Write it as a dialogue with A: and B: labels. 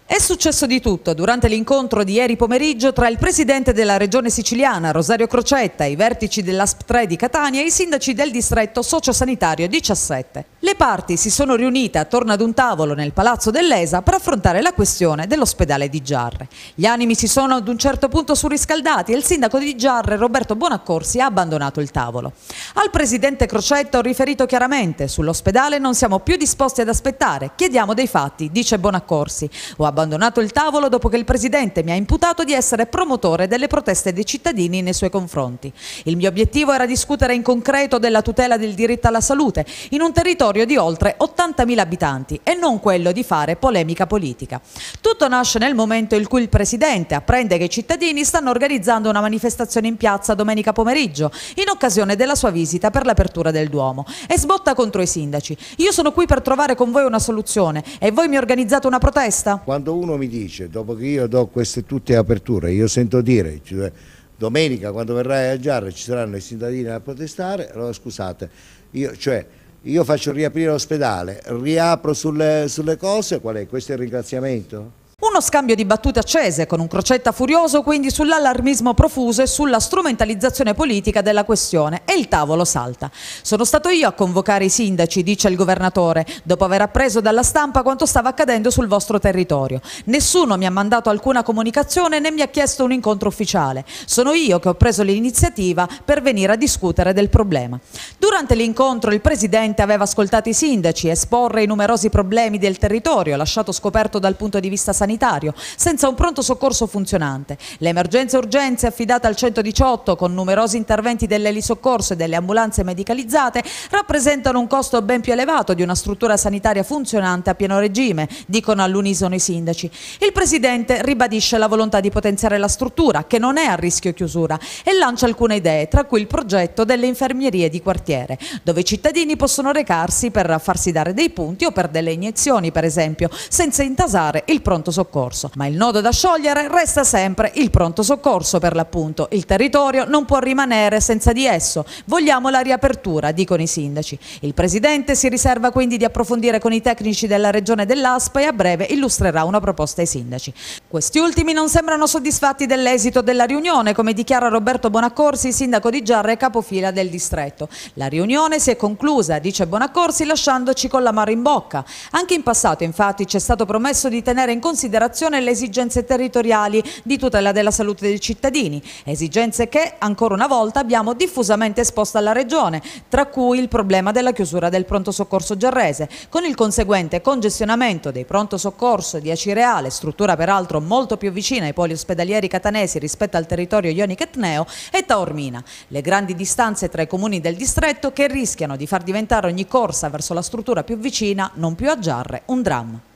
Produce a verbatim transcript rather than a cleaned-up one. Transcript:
A: È successo di tutto durante l'incontro di ieri pomeriggio tra il presidente della regione siciliana, Rosario Crocetta, i vertici dell'A S P tre di Catania e i sindaci del distretto sociosanitario diciassette. Le parti si sono riunite attorno ad un tavolo nel palazzo dell'E S A per affrontare la questione dell'ospedale di Giarre. Gli animi si sono ad un certo punto surriscaldati e il sindaco di Giarre, Roberto Bonaccorsi, ha abbandonato il tavolo. Al presidente Crocetta ho riferito chiaramente: sull'ospedale non siamo più disposti ad aspettare, chiediamo dei fatti, dice Bonaccorsi. Ho abbandonato il tavolo dopo che il presidente mi ha imputato di essere promotore delle proteste dei cittadini nei suoi confronti. Il mio obiettivo era discutere in concreto della tutela del diritto alla salute in un territorio di oltre ottantamila abitanti e non quello di fare polemica politica. Tutto nasce nel momento in cui il presidente apprende che i cittadini stanno organizzando una manifestazione in piazza domenica pomeriggio in occasione della sua visita per l'apertura del Duomo e sbotta contro i sindaci. Io sono qui per trovare con voi una soluzione e voi mi organizzate una protesta?
B: Quando uno mi dice, dopo che io do queste tutte aperture, io sento dire cioè, domenica quando verrai a Giarre ci saranno i cittadini a protestare, allora scusate, io, cioè, io faccio riaprire l'ospedale, riapro sulle, sulle cose, qual è? Questo è il ringraziamento?
A: Uno scambio di battute accese, con un Crocetta furioso quindi sull'allarmismo profuso e sulla strumentalizzazione politica della questione, e il tavolo salta. Sono stato io a convocare i sindaci, dice il governatore, dopo aver appreso dalla stampa quanto stava accadendo sul vostro territorio. Nessuno mi ha mandato alcuna comunicazione né mi ha chiesto un incontro ufficiale. Sono io che ho preso l'iniziativa per venire a discutere del problema. Durante l'incontro il presidente aveva ascoltato i sindaci esporre i numerosi problemi del territorio, lasciato scoperto dal punto di vista sanitario, sanitario, senza un pronto soccorso funzionante. Le emergenze e urgenze affidate al centodiciotto con numerosi interventi dell'elisoccorso e delle ambulanze medicalizzate rappresentano un costo ben più elevato di una struttura sanitaria funzionante a pieno regime, dicono all'unisono i sindaci. Il presidente ribadisce la volontà di potenziare la struttura, che non è a rischio chiusura, e lancia alcune idee, tra cui il progetto delle infermierie di quartiere, dove i cittadini possono recarsi per farsi dare dei punti o per delle iniezioni, per esempio, senza intasare il pronto soccorso. Soccorso. Ma il nodo da sciogliere resta sempre il pronto soccorso, per l'appunto. Il territorio non può rimanere senza di esso. Vogliamo la riapertura, dicono i sindaci. Il presidente si riserva quindi di approfondire con i tecnici della regione dell'A S P e a breve illustrerà una proposta ai sindaci. Questi ultimi non sembrano soddisfatti dell'esito della riunione, come dichiara Roberto Bonaccorsi, sindaco di Giarre e capofila del distretto. La riunione si è conclusa, dice Bonaccorsi, lasciandoci con l'amaro in bocca. Anche in passato, infatti, ci è stato promesso di tenere in considerazione le esigenze territoriali di tutela della salute dei cittadini, esigenze che ancora una volta abbiamo diffusamente esposto alla Regione, tra cui il problema della chiusura del pronto soccorso giarrese, con il conseguente congestionamento dei pronto soccorso di Acireale, struttura peraltro molto più vicina ai poli ospedalieri catanesi rispetto al territorio ionico-etneo, e Taormina, le grandi distanze tra i comuni del distretto che rischiano di far diventare ogni corsa verso la struttura più vicina, non più a Giarre, un dramma.